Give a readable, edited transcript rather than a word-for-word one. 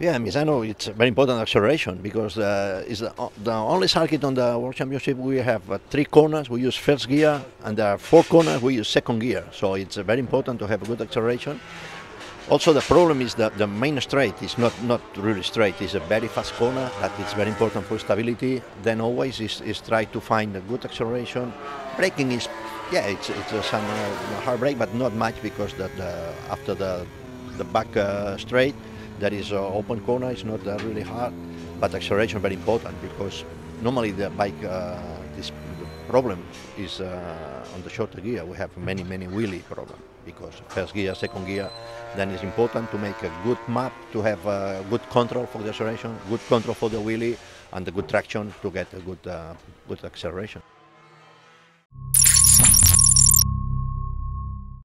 Yeah, Misano, it's a very important acceleration because it's the only circuit on the World Championship we have three corners, we use first gear, and there are four corners, we use second gear. So it's very important to have a good acceleration. Also, the problem is that the main straight is not really straight. It's a very fast corner that is very important for stability. Then always is try to find a good acceleration. Braking is, yeah, it's some hard brake, but not much because after the back straight, that is open corner. It's not really hard, but acceleration very important because normally the bike the problem is on the shorter gear. We have many wheelie problem because first gear, second gear. Then it's important to make a good map to have good control for the acceleration, good control for the wheelie, and the good traction to get a good acceleration.